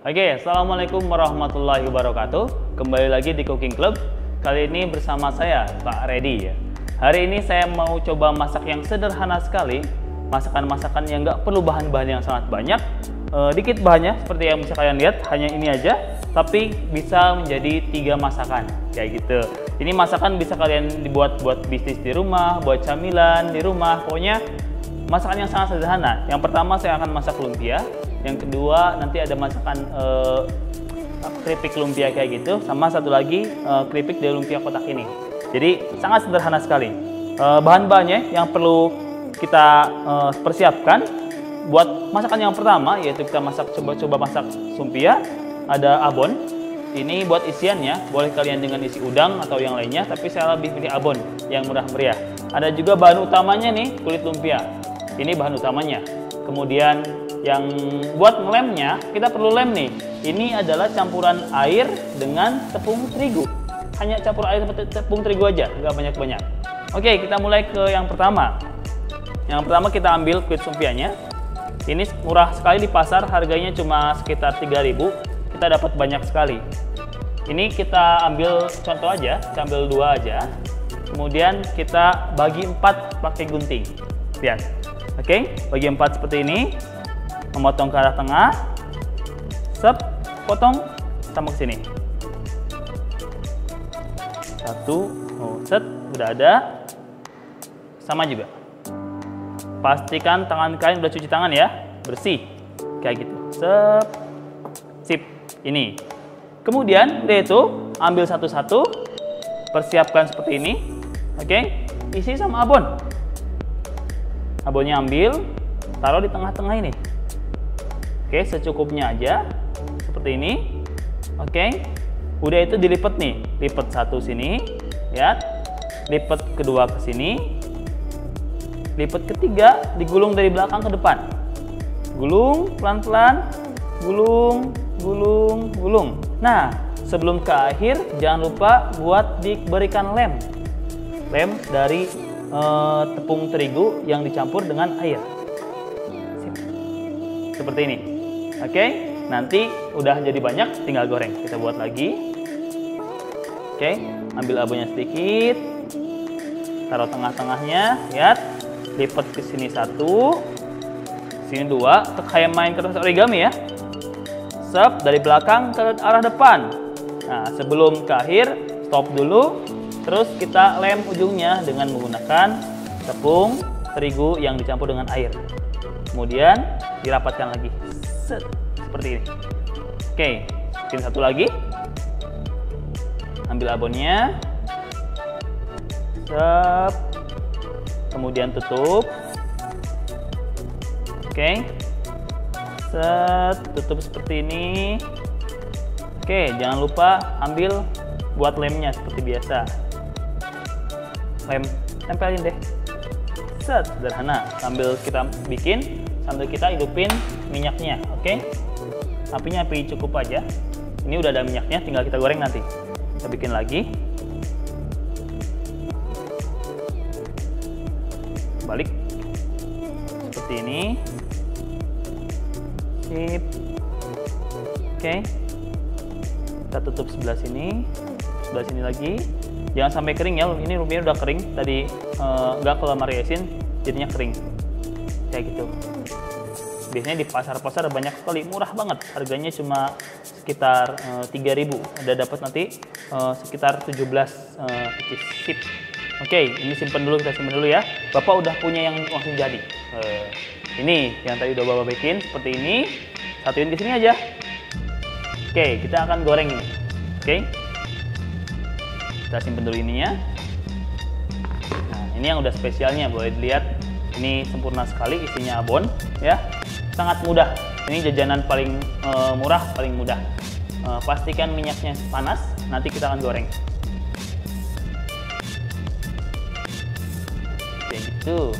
Oke, Assalamualaikum warahmatullahi wabarakatuh. Kembali lagi di Cooking Club. Kali ini bersama saya, Pak Reddy ya. Hari ini saya mau coba masak yang sederhana sekali. Masakan-masakan yang nggak perlu bahan-bahan yang sangat banyak. Dikit bahannya, seperti yang bisa kalian lihat, hanya ini aja. Tapi bisa menjadi 3 masakan, kayak gitu. Ini masakan bisa kalian dibuat buat bisnis di rumah, buat camilan di rumah. Pokoknya masakan yang sangat sederhana. Yang pertama saya akan masak lumpia. Yang kedua nanti ada masakan keripik lumpia kayak gitu. Sama satu lagi keripik dari lumpia kotak ini. Jadi sangat sederhana sekali. Bahan-bahannya yang perlu kita persiapkan buat masakan yang pertama, yaitu kita coba masak lumpia. Ada abon. Ini buat isiannya, boleh kalian dengan isi udang atau yang lainnya, tapi saya lebih pilih abon yang murah meriah. Ada juga bahan utamanya nih, kulit lumpia. Ini bahan utamanya. Kemudian yang buat ngelemnya, kita perlu lem nih. Ini adalah campuran air dengan tepung terigu. Hanya campur air tepung terigu aja, nggak banyak-banyak. Oke, kita mulai ke yang pertama. Yang pertama kita ambil kulit lumpianya. Ini murah sekali di pasar, harganya cuma sekitar 3.000. Kita dapat banyak sekali. Ini kita ambil contoh aja, kita ambil 2 aja. Kemudian kita bagi 4 pakai gunting. Lihat. Oke, bagi 4 seperti ini. Memotong ke arah tengah. Sep, potong sama ke sini. 1, set, udah ada. Sama juga. Pastikan tangan kalian udah cuci tangan ya, bersih. Kayak gitu. Sep. Sip. Ini. Kemudian dia itu ambil satu-satu, persiapkan seperti ini. Oke, isi sama abon. Abonnya ambil, taruh di tengah-tengah ini. Oke, secukupnya aja, seperti ini. Oke, udah itu dilipat nih, lipat satu sini, ya, lipat kedua ke sini, lipat ketiga, digulung dari belakang ke depan. Gulung pelan-pelan, gulung. Nah, sebelum ke akhir jangan lupa buat diberikan lem dari tepung terigu yang dicampur dengan air. Seperti ini. Oke, nanti udah jadi banyak, tinggal goreng. Kita buat lagi. Oke, ambil abonnya sedikit, taruh tengah-tengahnya, lihat, lipat ke sini 1, sini 2, kayak main kertas origami ya. Sep, dari belakang ke arah depan. Nah, sebelum ke akhir, stop dulu. Terus kita lem ujungnya dengan menggunakan tepung terigu yang dicampur dengan air. Kemudian dirapatkan lagi. Set, seperti ini. Oke, bikin satu lagi. Ambil abonnya. Sep. Kemudian tutup. Oke. Set, tutup seperti ini. Oke, jangan lupa ambil buat lemnya seperti biasa. Lem, tempelin deh. Set, sederhana. Sambil kita bikin, sambil kita hidupin minyaknya, oke? Apinya api cukup aja. Ini udah ada minyaknya, tinggal kita goreng nanti. Kita bikin lagi. Balik. Seperti ini. Sip. Oke. Kita tutup sebelah sini lagi. Jangan sampai kering ya. Ini lumpianya udah kering. Tadi nggak keluar resin, jadinya kering. Kayak gitu. Biasanya di pasar-pasar banyak sekali, murah banget. Harganya cuma sekitar 3.000. Ada dapat nanti sekitar 17 sip. Oke, ini kita simpan dulu ya. Bapak udah punya yang langsung jadi. Ini yang tadi udah Bapak bikin seperti ini. Satuin ke sini aja. Oke, kita akan goreng ini. Oke. Kita simpan dulu ininya. Nah, ini yang udah spesialnya, boleh dilihat. Ini sempurna sekali, isinya abon ya. Sangat mudah. Ini jajanan paling murah, paling mudah. Pastikan minyaknya panas, nanti kita akan goreng. Kayak gitu.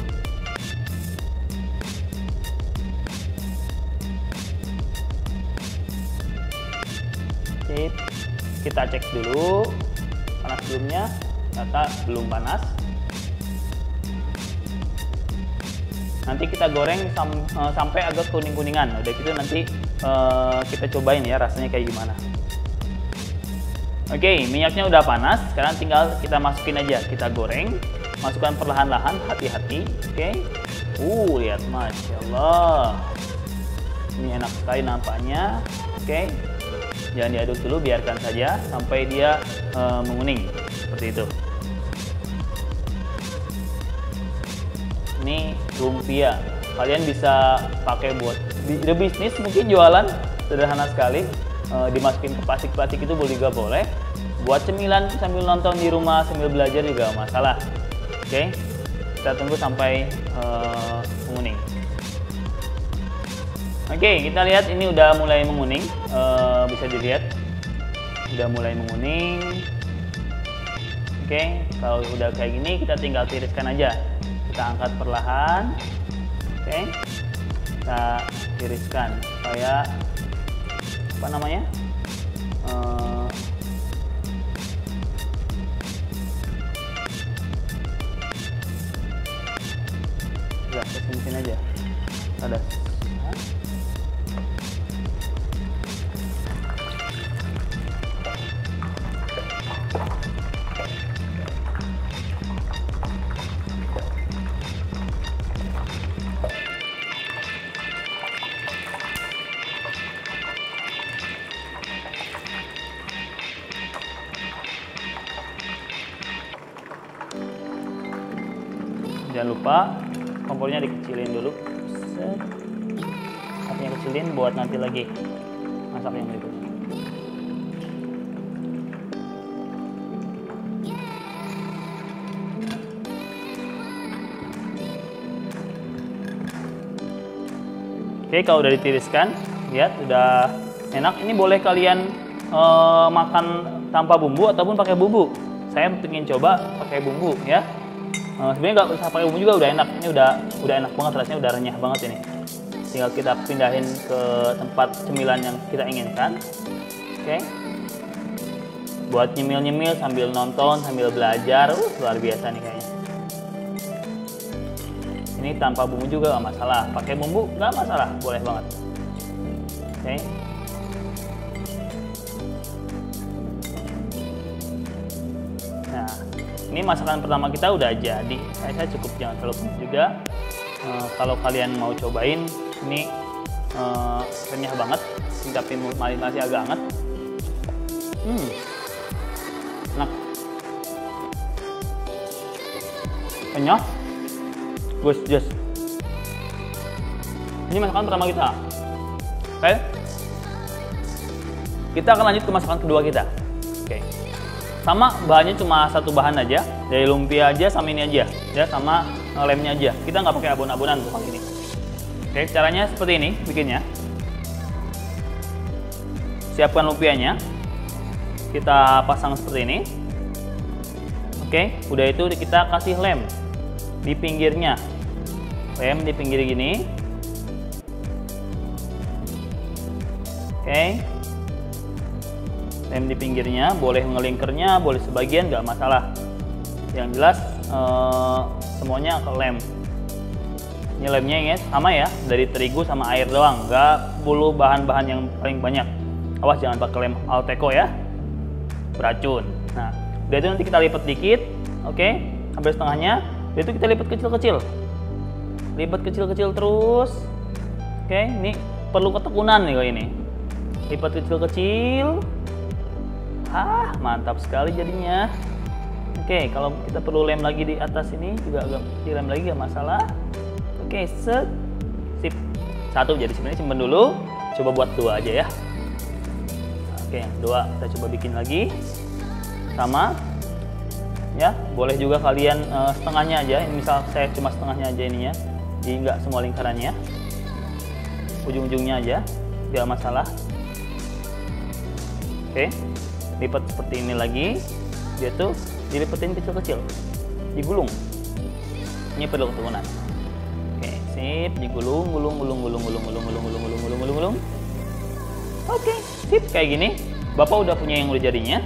Sip. Kita cek dulu panas belumnya, ternyata belum panas. Nanti kita goreng sampai agak kuning-kuningan. Udah gitu nanti kita cobain ya rasanya kayak gimana. Oke, minyaknya udah panas, sekarang tinggal kita masukin aja, kita goreng, masukkan perlahan-lahan, hati-hati. Oke, lihat, Masya Allah, ini enak sekali nampaknya. Oke, jangan diaduk dulu, biarkan saja sampai dia menguning seperti itu. Ini lumpia, kalian bisa pakai buat ide bisnis, mungkin jualan, sederhana sekali. Dimasukin ke plastik-plastik itu juga boleh. Buat cemilan sambil nonton di rumah, sambil belajar juga gak masalah. Oke, kita tunggu sampai menguning. Oke, kita lihat ini udah mulai menguning. Bisa dilihat udah mulai menguning. Oke, kalau udah kayak gini kita tinggal tiriskan aja. Kita angkat perlahan. Oke, kita tiriskan supaya apa namanya, udah kesin aja, ada. Jangan lupa kompornya dikecilin dulu. Apinya kecilin buat nanti lagi masak yang berikutnya. Oke, kalau udah ditiriskan, lihat udah enak. Ini boleh kalian makan tanpa bumbu ataupun pakai bumbu. Saya ingin coba pakai bumbu ya. Sebenarnya nggak usah pakai bumbu juga udah enak. Ini udah enak banget, rasanya udah renyah banget ini. Tinggal kita pindahin ke tempat cemilan yang kita inginkan. Oke. Buat nyemil-nyemil sambil nonton, sambil belajar, luar biasa nih kayaknya. Ini tanpa bumbu juga nggak masalah. Pakai bumbu nggak masalah, boleh banget. Oke. Nah, ini masakan pertama kita udah jadi. Saya cukup, jangan terlalu penuh juga. Kalau kalian mau cobain, ini renyah banget, tapi masih agak hangat. Enak, renyah, just. Ini masakan pertama kita. Oke, kita akan lanjut ke masakan kedua kita. Oke. Sama, bahannya cuma satu bahan aja, dari lumpia aja sama ini aja, ya, sama lemnya aja. Kita nggak pakai abon-abonan untuk kali ini. Oke, caranya seperti ini bikinnya. Siapkan lumpianya, kita pasang seperti ini. Oke, udah itu kita kasih lem di pinggirnya, lem di pinggir gini. Oke. Lem di pinggirnya, boleh ngelingkernya, boleh sebagian, nggak masalah. Yang jelas semuanya ke lem. Ini lemnya ya sama ya, dari terigu sama air doang, nggak perlu bahan-bahan yang paling banyak. Awas jangan pakai lem Alteco ya, beracun. Nah, udah itu nanti kita lipat dikit, oke, sampai setengahnya. Udah itu kita lipat kecil-kecil, lipat kecil-kecil terus. Oke, ini perlu ketekunan nih kayak ini. Lipat kecil-kecil. Mantap sekali jadinya. Oke, kalau kita perlu lem lagi di atas ini juga agak dilem lagi, gak masalah. Oke, sip. Satu jadi sebenarnya simpen dulu. Coba buat dua aja ya. Oke, yang dua kita coba bikin lagi. Sama. Ya, boleh juga kalian setengahnya aja. Ini misal saya cuma setengahnya aja ininya. Jadi nggak semua lingkarannya. Ujung-ujungnya aja, nggak masalah. Oke. Lipat seperti ini lagi, dia tuh dilipetin kecil-kecil, digulung. Ini perlu ketekunan. Oke, sip, digulung. Oke, sip, kayak gini. Bapak udah punya yang udah jadinya.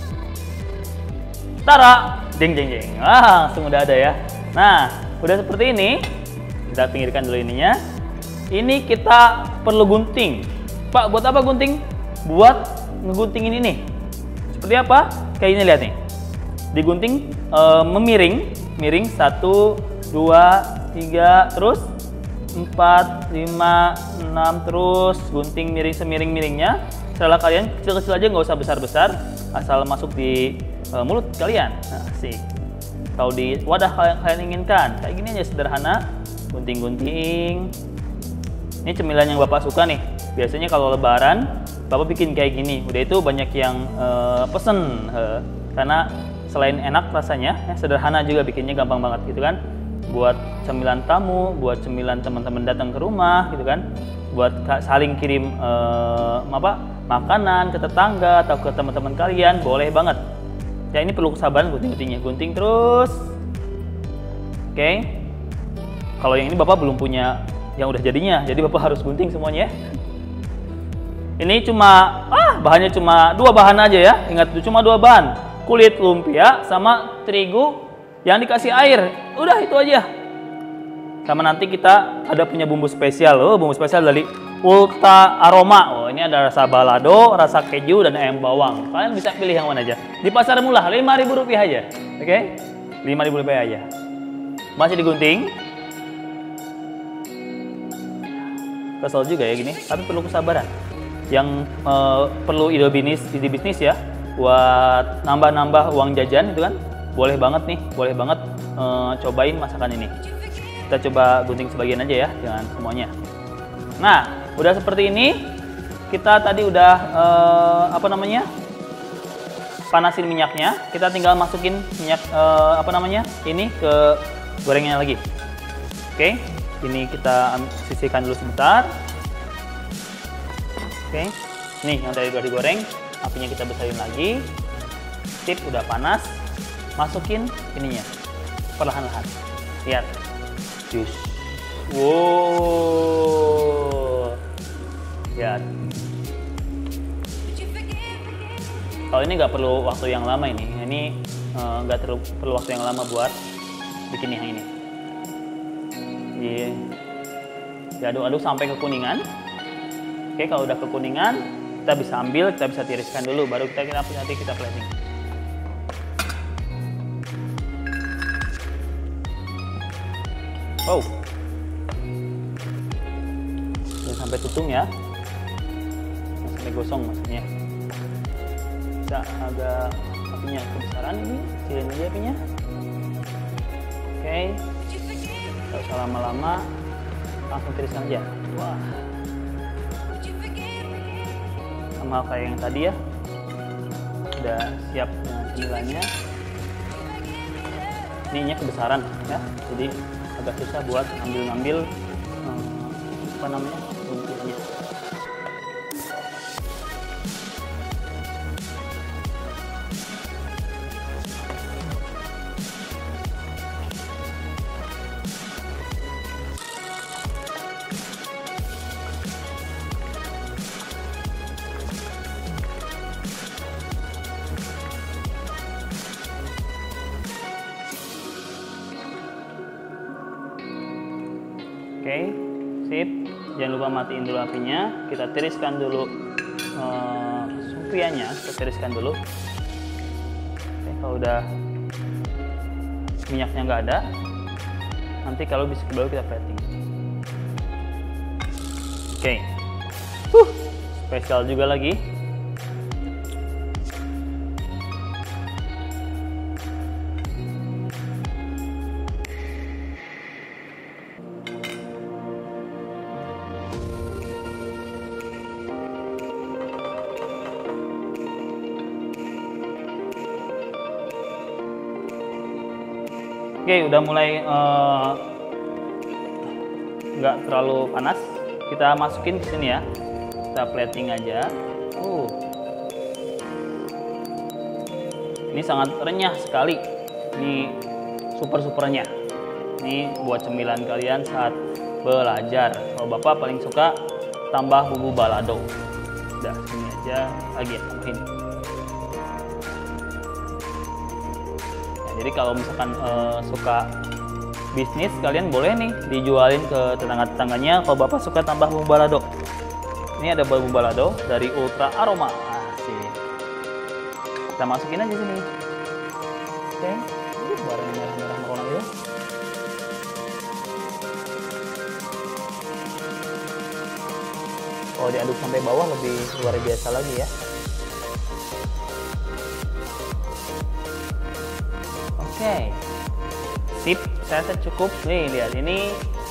Tara, jeng. Langsung udah ada ya. Nah, udah seperti ini. Kita pinggirkan dulu ininya. Ini kita perlu gunting. Pak, buat apa gunting? Buat ngeguntingin ini. Seperti apa? Kayak ini, lihat nih. Digunting miring 1, 2, 3, terus 4, 5, 6, terus gunting miring semiring-miringnya. Setelah kalian kecil-kecil aja, nggak usah besar-besar, asal masuk di mulut kalian. Nah, asik. Kalau di wadah kalian inginkan, kayak gini aja sederhana, gunting-gunting. Ini cemilan yang Bapak suka nih. Biasanya kalau Lebaran, Bapak bikin kayak gini. Udah itu banyak yang pesen, karena selain enak rasanya, sederhana juga bikinnya, gampang banget gitu kan. Buat cemilan tamu, buat cemilan teman-teman datang ke rumah gitu kan. Buat saling kirim makanan ke tetangga atau ke teman-teman kalian, boleh banget. Ya ini perlu kesabaran gunting-guntingnya, gunting terus. Oke. Kalau yang ini Bapak belum punya yang udah jadinya, jadi Bapak harus gunting semuanya. Ini cuma bahannya cuma 2 bahan aja ya. Ingat, cuma 2 bahan. Kulit lumpia sama terigu yang dikasih air. Udah itu aja. Sama nanti kita ada punya bumbu spesial loh, bumbu spesial dari Ulta Aroma. Oh, ini ada rasa balado, rasa keju, dan ayam bawang. Kalian bisa pilih yang mana aja. Di pasar murah, Rp5.000 aja. Oke? Rp5.000 aja. Masih digunting. Kesel juga ya gini, tapi perlu kesabaran. Yang perlu ide bisnis ya, buat nambah-nambah uang jajan itu kan. Boleh banget nih, boleh banget cobain masakan ini. Kita coba gunting sebagian aja ya, jangan semuanya. Nah, udah seperti ini, kita tadi udah panasin minyaknya. Kita tinggal masukin minyak ini ke gorengnya lagi. Oke, ini kita sisihkan dulu sebentar. Oke, nih yang tadi udah digoreng, apinya kita besarin lagi. Sip, udah panas. Masukin ininya, perlahan-lahan. Lihat, jus. Wow, lihat. Kalau ini nggak perlu waktu yang lama ini nggak perlu waktu yang lama buat bikin yang ini. Diaduk-aduk sampai kekuningan. Oke, kalau udah kekuningan, kita bisa ambil, kita bisa tiriskan dulu, baru nanti kita plating. Oh, jangan sampai tutung ya, jangan sampai gosong maksudnya. Bisa agak apinya kebesaran ini, kecilin aja apinya. Oke, nggak usah lama-lama, langsung tiriskan aja. Wah, sama kayak yang tadi ya, udah siap dengan cemilannya. Ininya kebesaran ya, jadi agak susah buat ngambil lumpurnya. Oke, sip. Jangan lupa matiin dulu apinya. Kita tiriskan dulu lumpianya. Kita tiriskan dulu. Oke, kalau udah minyaknya nggak ada, nanti kalau bisa baru kita plating. Oke, spesial juga lagi. Oke, udah mulai nggak terlalu panas. Kita masukin ke sini ya. Kita plating aja. Ini sangat renyah sekali. Ini super-supernya. Ini buat cemilan kalian saat belajar. Kalau Bapak paling suka tambah bumbu balado. Udah, sini aja lagi ya, tambahin. Jadi kalau misalkan suka bisnis, kalian boleh nih dijualin ke tetangga-tetangganya kalau Bapak suka tambah bumbu balado. Ini ada bumbu balado dari Ultra Aroma. Asik. Kita masukin aja sini. Oke, barang merah-merah merona itu. Kalau diaduk sampai bawah lebih luar biasa lagi ya. Oke, sip, saya rasa cukup. Nih lihat ini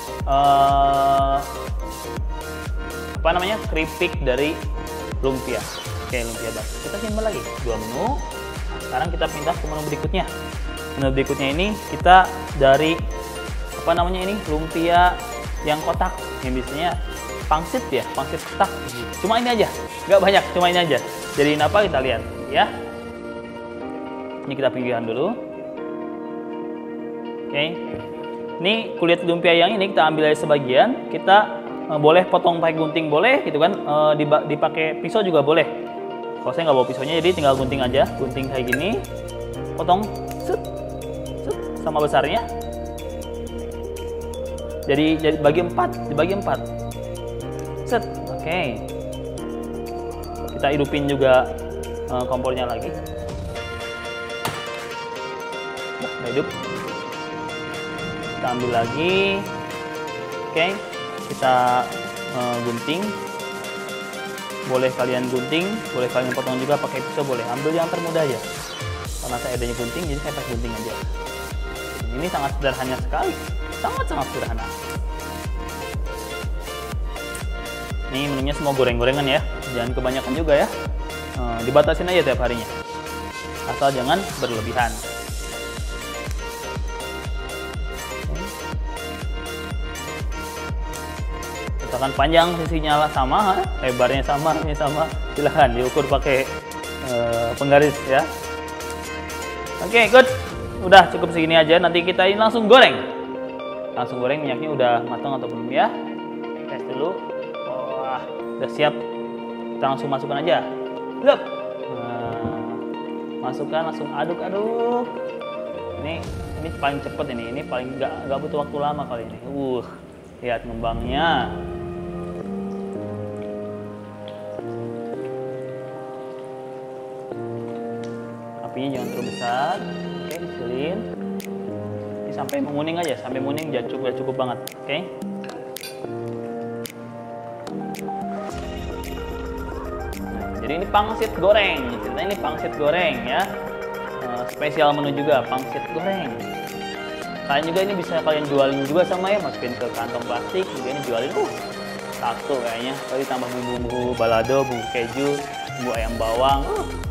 apa namanya, keripik dari lumpia. Oke, lumpia bakar. Kita simpan lagi 2 menu. Sekarang kita pindah ke menu berikutnya. Menu berikutnya ini kita dari apa namanya ini, lumpia yang kotak, yang biasanya pangsit ya, pangsit kotak. Cuma ini aja, nggak banyak, cuma ini aja. Jadiin apa kita lihat ya. Ini kita pinggirkan dulu. Oke, ini kulit lumpia yang ini kita ambil dari sebagian. Kita boleh potong pakai gunting, boleh gitu kan, dipakai pisau juga boleh. Kalau saya nggak bawa pisaunya, jadi tinggal gunting aja, gunting kayak gini, potong set, set, sama besarnya. Jadi dibagi 4, set. Oke, kita hidupin juga kompornya lagi. Nah, udah hidup. Kita ambil lagi. Oke, kita gunting. Boleh kalian gunting, boleh kalian potong juga pakai pisau, boleh. Ambil yang termudah aja. Karena saya adanya gunting, jadi saya pakai gunting aja. Ini sangat sederhana sekali, sangat sederhana. Ini menunya semua goreng-gorengan ya, jangan kebanyakan juga ya. Dibatasin aja tiap harinya, asal jangan berlebihan. Misalkan panjang sisinya sama, lebarnya sama, ini sama, silahkan diukur pakai penggaris ya. Oke, good. Udah cukup segini aja. Nanti kita ini langsung goreng. Langsung goreng, minyaknya udah matang atau belum ya? Tes dulu. Wah, udah siap. Kita langsung masukkan aja. Lep. Nah, masukkan, langsung aduk-aduk. Ini paling cepet ini paling nggak butuh waktu lama kali ini. Lihat ngembangnya. Apinya jangan terlalu besar. Oke, kecilin. Ini sampai menguning aja, sampai menguning udah cukup banget. Oke. Nah, jadi ini pangsit goreng. Ceritanya ini pangsit goreng ya. Spesial menu juga, pangsit goreng. Kalian juga ini bisa kalian jualin juga sama ya, masukin ke kantong plastik juga ini jualin. Satu kayaknya. Tadi tambah bumbu balado, bumbu keju, bumbu ayam bawang.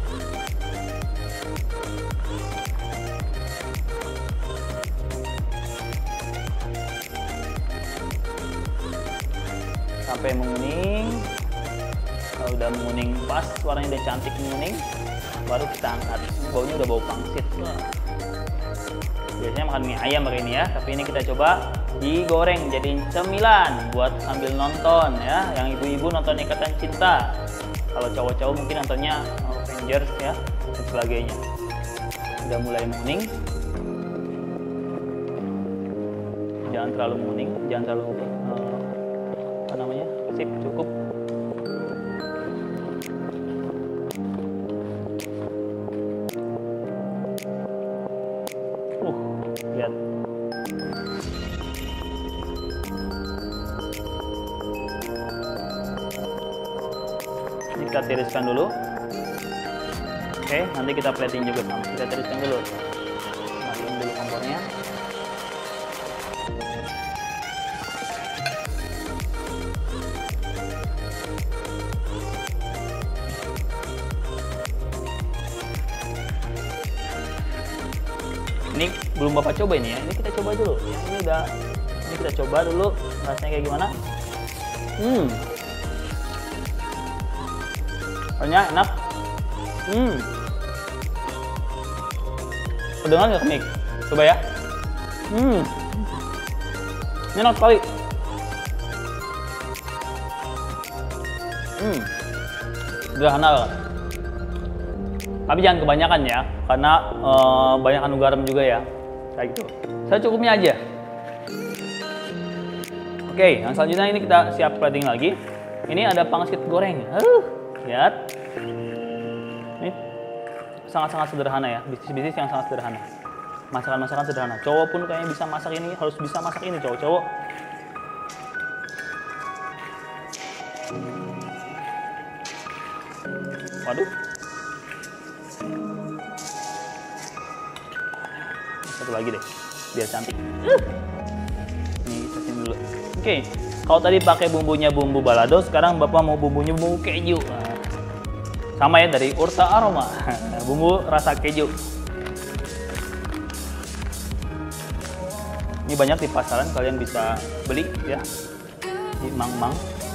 Sampai menguning. Kalau udah menguning pas, warnanya udah cantik menguning, baru kita angkat. Baunya udah bau pangsit. Biasanya makan mie ayam pakai ini ya, tapi ini kita coba digoreng jadiin cemilan buat sambil nonton ya. Yang ibu-ibu nonton Ikatan Cinta, kalau cowok-cowok mungkin nontonnya Avengers ya dan sebagainya. Udah mulai menguning, jangan terlalu menguning, jangan terlalu apa namanya, sip, cukup. Lihat. Ini kita tiriskan dulu. Oke, nanti kita plating juga sama. Kita tiriskan dulu. Masukin dulu kompornya. Ini belum Bapak coba ini ya. Ini kita coba dulu. Ya, ini kita coba dulu rasanya kayak gimana. Rasanya enak. Kedengar nggak Mik? Coba ya. Ini enak sekali. Sederhana banget. Tapi jangan kebanyakan ya, karena banyak kandung garam juga ya, kayak gitu. Saya cukupnya aja. Oke, yang selanjutnya ini kita siap plating lagi. Ini ada pangsit goreng. Lihat. Ini sangat-sangat sederhana ya. Bisnis-bisnis yang sangat sederhana. Masakan-masakan sederhana. Cowok pun kayaknya bisa masak ini, harus bisa masak ini cowok-cowok. Waduh. Satu lagi deh, biar cantik. Nih, kasih dulu. Oke, kalau tadi pakai bumbunya bumbu balado, sekarang Bapak mau bumbunya bumbu keju. Nah, sama ya, dari Urta Aroma. Bumbu rasa keju. Ini banyak di pasaran, kalian bisa beli ya di Mang-Mang.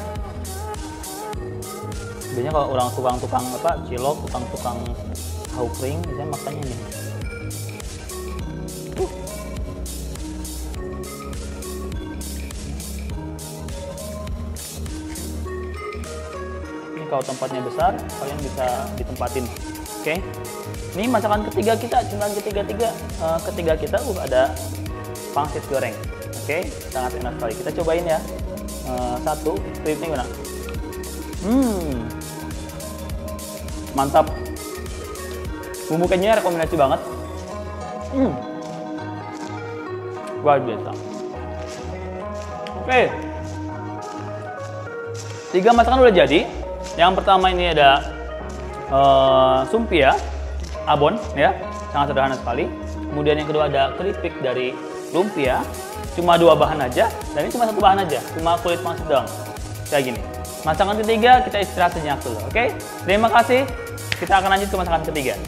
Biasanya kalau orang tukang-tukang apa, cilok, tukang-tukang tahu kering, biasanya makannya nih. Ini kalau tempatnya besar, kalian bisa ditempatin. Oke. Ini masakan ketiga kita, cemilan ketiga kita ada pangsit goreng. Oke, sangat enak sekali. Kita cobain ya. Satu, klipnya gimana? Mantap. Bumbu kejunya rekomendasi banget. Luar biasa. Oke. 3 masakan udah jadi. Yang pertama ini ada sumpia abon ya, sangat sederhana sekali. Kemudian yang kedua ada keripik dari lumpia, cuma 2 bahan aja, dan ini cuma 1 bahan aja, cuma kulit pangsit doang. Kayak gini. Masakan ketiga kita istirahat sejenak dulu, oke? Terima kasih. Kita akan lanjut ke masakan ketiga.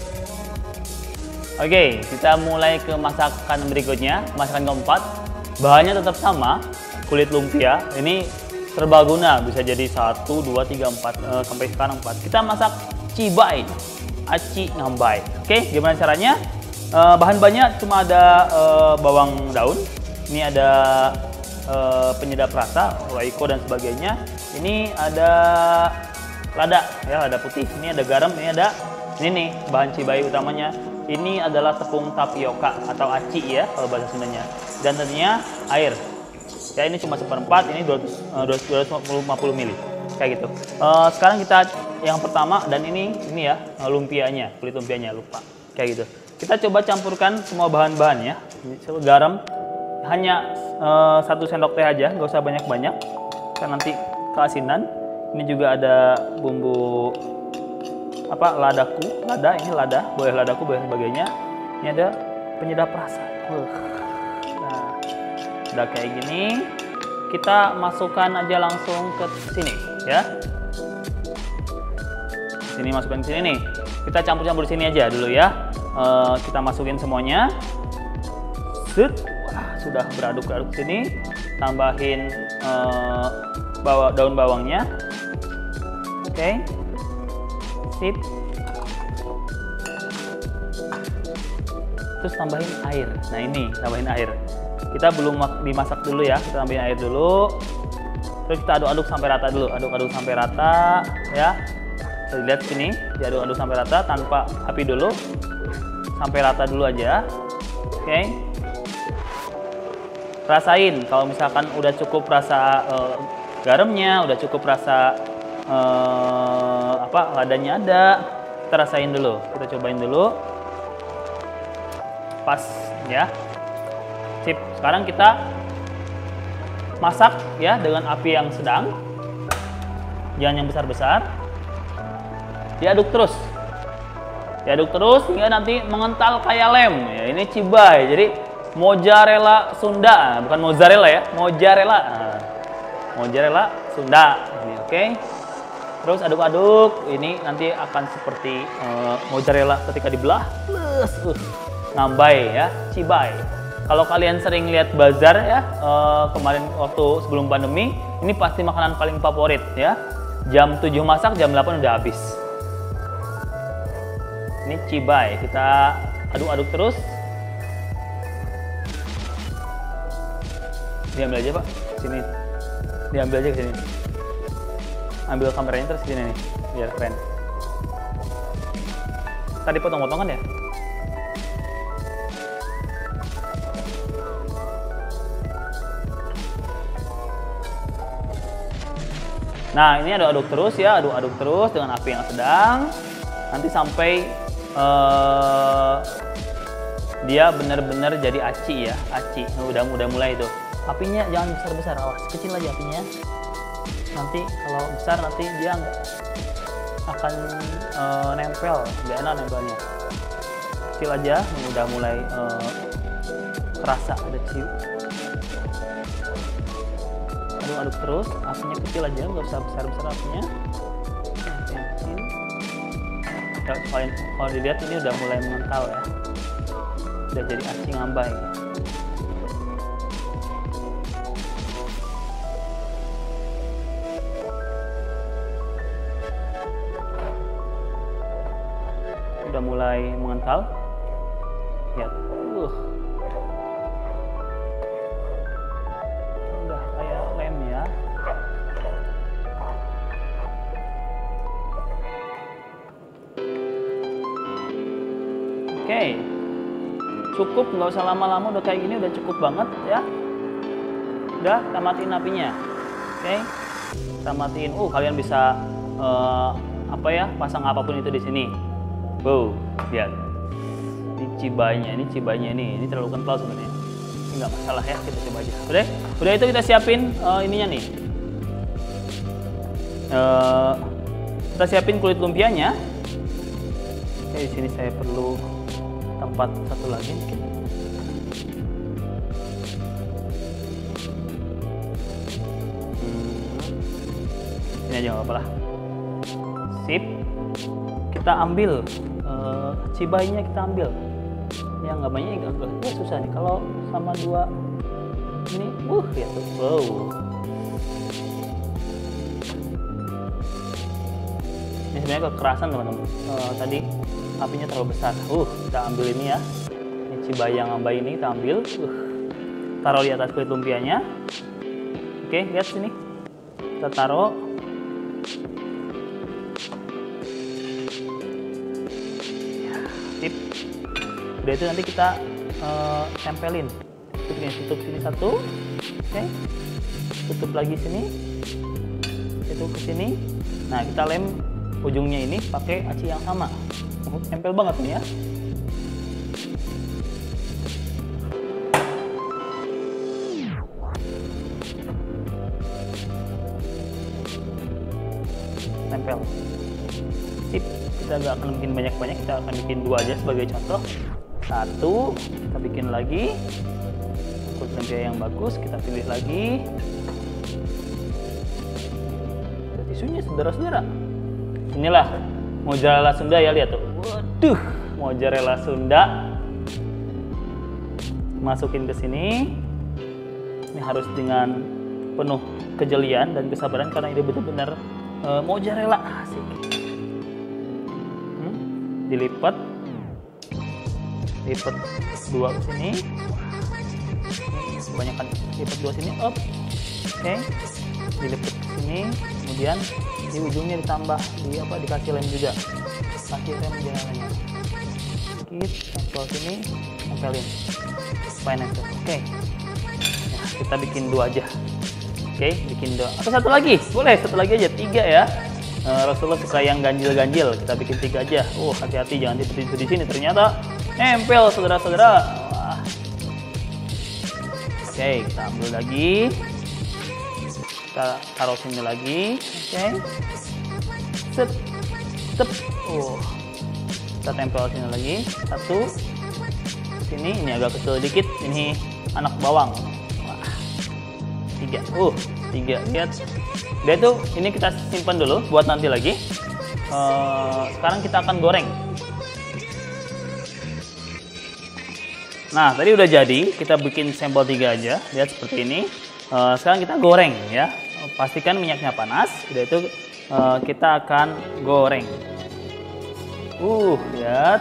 Oke, kita mulai ke masakan berikutnya, masakan keempat. Bahannya tetap sama, kulit lumpia. Ini serbaguna, bisa jadi 1, 2, 3, 4, sampai sekarang 4. Kita masak cibai, aci ngambai. Oke, gimana caranya? Bahan-bahannya cuma ada bawang daun, ini ada penyedap rasa, roiko dan sebagainya. Ini ada lada, ya lada putih. Ini ada garam, ini ada ini nih bahan cibai utamanya. Ini adalah tepung tapioka atau aci ya kalau bahasa Sundanya. Dan tentunya air. Ya ini cuma 1/4, ini 250 ml kayak gitu. Sekarang kita yang pertama, dan ini ya lumpianya, kulit lumpianya lupa kayak gitu. Kita coba campurkan semua bahan-bahannya. Garam hanya 1 sendok teh aja, nggak usah banyak-banyak, kan nanti keasinan. Ini juga ada bumbu apa, lada, ini lada, boleh ladaku, boleh sebagainya. Ini ada penyedap rasa. Nah, udah kayak gini, kita masukkan aja langsung ke sini ya. Sini masukkan ke sini nih. Kita campur-campur di sini aja dulu ya. Kita masukin semuanya. Set. Wah, sudah beraduk-aduk sini. Tambahin daun bawangnya. Oke. Sip. Terus tambahin air. Nah ini, tambahin air. Kita belum dimasak dulu ya. Kita tambahin air dulu. Terus kita aduk-aduk sampai rata dulu. Aduk-aduk sampai rata ya. Lihat sini, diaduk-aduk sampai rata tanpa api dulu. Sampai rata dulu aja. Oke. Rasain kalau misalkan udah cukup rasa garamnya, udah cukup rasa ladanya ada, kita rasain dulu, kita cobain dulu. Pas ya. Sip. Sekarang kita masak ya dengan api yang sedang. Jangan yang besar-besar. Diaduk terus. Diaduk terus hingga nanti mengental kayak lem. Ya, ini cibai. Jadi mozzarella Sunda, bukan mozzarella ya, mozzarella. Nah, mozzarella Sunda. Ini oke. Terus aduk-aduk. Ini nanti akan seperti mozzarella ketika dibelah. Ngambai ya, cibai. Kalau kalian sering lihat bazar ya, kemarin waktu sebelum pandemi, ini pasti makanan paling favorit ya. Jam 7 masak, jam 8 udah habis. Ini cibai, kita aduk-aduk terus. Diambil aja Pak, sini. Diambil aja ke sini. Ambil kameranya terus sini nih, biar keren. Tadi potong-potongan ya? Nah, ini aduk-aduk terus ya, aduk-aduk terus dengan api yang sedang. Nanti sampai dia benar-benar jadi aci ya, aci. Udah mulai tuh. Apinya jangan besar-besar, awas, kecil aja apinya. Nanti kalau besar nanti dia akan nempel, nggak enak nempelnya. Kecil aja, udah mulai kerasa ada ciu. Aduk-aduk terus, apinya kecil aja, nggak usah besar-besar apinya. Kecil. Kalau dilihat ini udah mulai mengental ya, udah jadi aci ngambai. Udah mulai mengental. Lihat. Udah kayak lem ya. Oke. Cukup, nggak usah lama-lama, udah kayak gini udah cukup banget ya. Udah, kita matiin apinya. Oke. Kita matiin. Kalian bisa pasang apapun itu di sini. Wow, lihat. Ini cibanya ini terlalu kental sebenarnya. Ini nggak masalah ya, kita coba aja. Udah itu kita siapin ininya nih. Kita siapin kulit lumpianya. Oke, di sini saya perlu tempat satu lagi mungkin. Ini aja nggak apa-apa lah. Sip. Kita ambil cibainya, kita ambil. Ya nggak banyak, agak susah nih kalau sama dua ini. Ya tuh, wow. Ini sebenarnya kekerasan teman-teman. Tadi apinya terlalu besar. Kita ambil ini ya. Ini cibai yang ngambai ini kita ambil. Taruh di atas kulit lumpianya. Oke, lihat sini. Kita taruh. Sip. Udah itu nanti kita tempelin. Tutup sini satu. Oke. Tutup lagi sini. Itu ke sini. Nah, kita lem ujungnya ini pakai aci yang sama. Nempel banget nih ya. Nempel. Sip. Kita nggak akan bikin banyak-banyak, kita akan bikin dua aja sebagai contoh. Satu, kita bikin lagi. Kulit lumpia yang bagus, kita pilih lagi. Tisunya saudara-saudara. Inilah mozzarella Sunda ya, lihat tuh. Waduh, mozzarella Sunda. Masukin ke sini. Ini harus dengan penuh kejelian dan kesabaran karena ini benar-benar mozzarella asik. Dilipat dua ke sini, kebanyakan lipat dua sini, oke, dilipat ke sini, kemudian di ujungnya ditambah dikasih lem juga, kasih lem jalannya, sedikit, tempel sini, tempelin, supaya nempel. Oke. Nah, kita bikin dua aja, bikin dua, atau satu lagi, boleh satu lagi aja, 3 ya. Rasulullah suka yang ganjil-ganjil, kita bikin 3 aja. Hati-hati jangan seperti di sini, ternyata nempel saudara-saudara. Oke, kita ambil lagi, kita taruh sini lagi. Set, kita tempel sini lagi. 1, sini, ini agak kecil dikit, ini anak bawang. 3, 3, lihat. Dia tuh ini kita simpan dulu buat nanti lagi. Sekarang kita akan goreng. Nah, tadi udah jadi, kita bikin sampel 3 aja. Lihat seperti ini. Sekarang kita goreng ya. Pastikan minyaknya panas. Udah itu kita akan goreng. Lihat.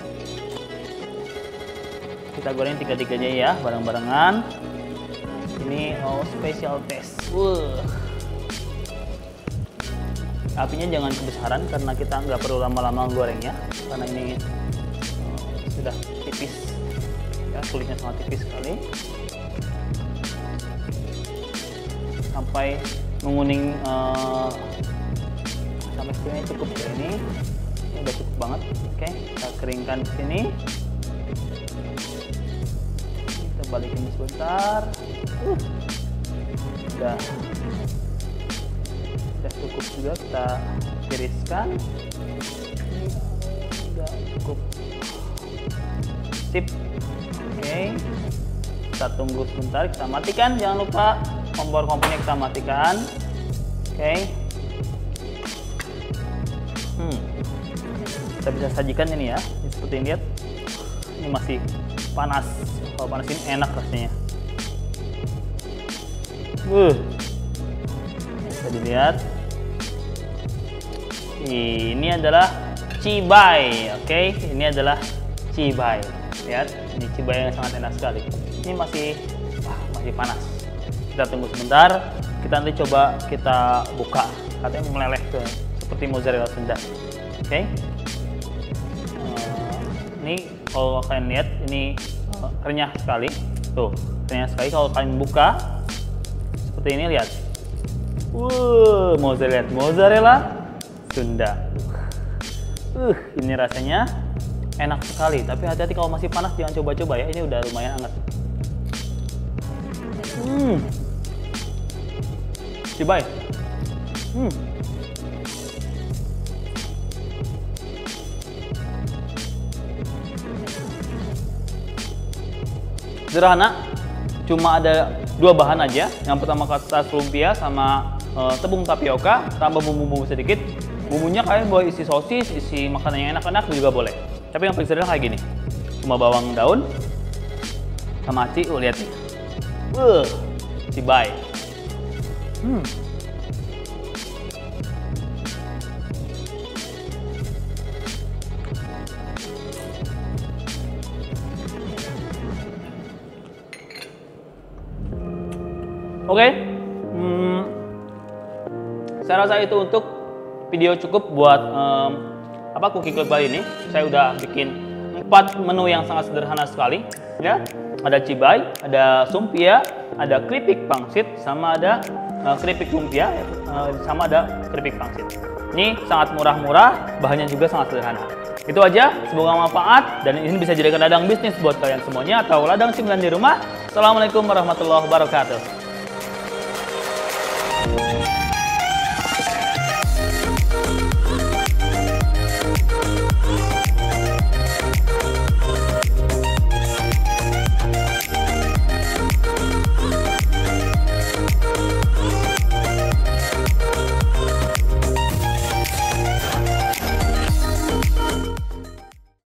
Kita goreng 3-3-nya ya, bareng-barengan. Ini special taste. Apinya jangan kebesaran karena kita nggak perlu lama-lama gorengnya, karena ini sudah tipis ya, kulitnya sangat tipis sekali, sampai menguning sampai sini cukup ya ini udah cukup banget. Oke, kita keringkan di sini. Kita balikin sebentar. Udah cukup juga, kita tiriskan. Ini udah cukup. Sip. Oke, kita tunggu sebentar, kita matikan, jangan lupa kompor-kompornya kita matikan. Oke. Kita bisa sajikan ini ya, seperti ini, lihat ini masih panas. Kalau panas ini enak rasanya. Bisa dilihat, ini adalah cibay. Oke, ini adalah cibay. Lihat, ini cibay yang sangat enak sekali. Ini masih panas. Kita tunggu sebentar. Kita nanti coba kita buka. Katanya meleleh ke seperti mozzarella Sunda. Oke. Ini kalau kalian lihat ini renyah sekali. Tuh, renyah sekali. Kalau kalian buka seperti ini, lihat. Mozzarella Sunda. Ini rasanya enak sekali, tapi hati-hati kalau masih panas, jangan coba-coba ya. Ini udah lumayan hangat. Cibay. Sederhana, cuma ada dua bahan aja. Yang pertama kertas lumpia sama tepung tapioka, tambah bumbu-bumbu sedikit. Bumbunya kalian boleh isi sosis, isi makanan yang enak-enak juga boleh. Tapi yang paling sederhana kayak gini, cuma bawang daun sama aci. Lihat nih, cibay. Oke, saya rasa itu untuk video cukup buat cooking club kali ini. Saya udah bikin 4 menu yang sangat sederhana sekali, ya. Ada cibay, ada sumpia, ada keripik pangsit, sama ada keripik lumpia, sama ada keripik pangsit. Ini sangat murah-murah, bahannya juga sangat sederhana. Itu aja, semoga manfaat dan ini bisa jadikan ladang bisnis buat kalian semuanya atau ladang cemilan di rumah. Assalamualaikum warahmatullahi wabarakatuh.